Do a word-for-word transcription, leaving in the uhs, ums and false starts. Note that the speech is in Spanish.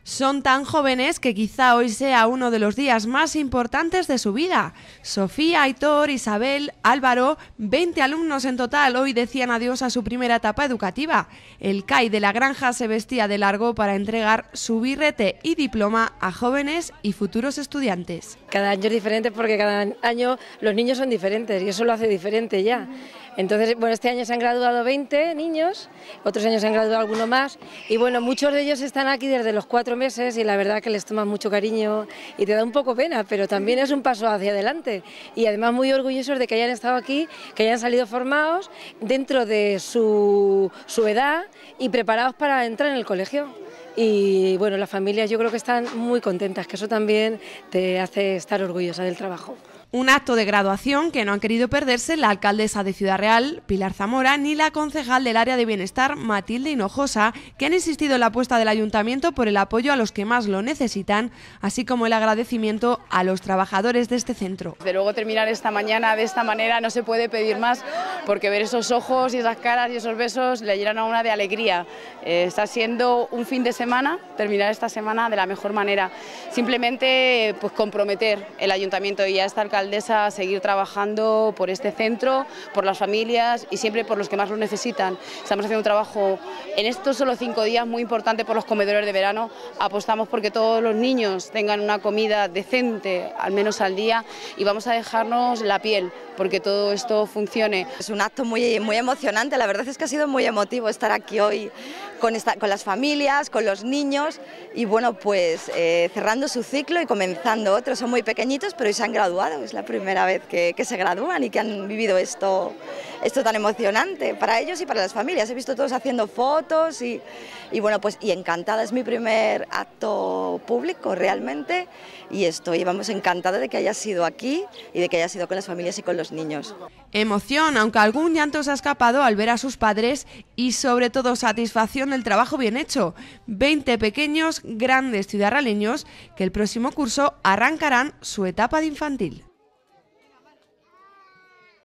Son tan jóvenes que quizá hoy sea uno de los días más importantes de su vida. Sofía, Aitor, Isabel, Álvaro, veinte alumnos en total hoy decían adiós a su primera etapa educativa. El C A I de la Granja se vestía de largo para entregar su birrete y diploma a jóvenes y futuros estudiantes. Cada año es diferente porque cada año los niños son diferentes y eso lo hace diferente ya. Entonces, bueno, este año se han graduado veinte niños, otros años se han graduado algunos más y bueno, muchos de ellos están aquí desde los cuatro meses y la verdad que les toman mucho cariño y te da un poco pena, pero también es un paso hacia adelante y además muy orgullosos de que hayan estado aquí, que hayan salido formados dentro de su, su edad y preparados para entrar en el colegio. Y bueno, las familias yo creo que están muy contentas, que eso también te hace estar orgullosa del trabajo. Un acto de graduación que no han querido perderse la alcaldesa de Ciudad Real, Pilar Zamora, ni la concejal del área de bienestar, Matilde Hinojosa, que han insistido en la apuesta del ayuntamiento por el apoyo a los que más lo necesitan, así como el agradecimiento a los trabajadores de este centro. De luego terminar esta mañana de esta manera no se puede pedir más, porque ver esos ojos y esas caras y esos besos le llenan a una de alegría. Eh, está siendo un fin de semana, terminar esta semana de la mejor manera. Simplemente pues comprometer el ayuntamiento y a esta alcaldesa a seguir trabajando por este centro, por las familias y siempre por los que más lo necesitan. Estamos haciendo un trabajo en estos solo cinco días muy importante por los comedores de verano. Apostamos porque todos los niños tengan una comida decente, al menos al día, y vamos a dejarnos la piel porque todo esto funcione. Es un acto muy, muy emocionante, la verdad es que ha sido muy emotivo estar aquí hoy con, esta, con las familias, con los niños y bueno, pues eh, cerrando su ciclo y comenzando otros. Son muy pequeñitos pero hoy se han graduado, es la primera vez que, que se gradúan y que han vivido esto, esto tan emocionante para ellos y para las familias. He visto todos haciendo fotos y, y bueno, pues y encantada, es mi primer acto público realmente y estoy, vamos, encantada de que haya sido aquí y de que haya sido con las familias y con los niños. Emoción, aunque algún llanto se ha escapado al ver a sus padres y sobre todo satisfacción del trabajo bien hecho. veinte pequeños, grandes ciudadraleños que el próximo curso arrancarán su etapa de infantil.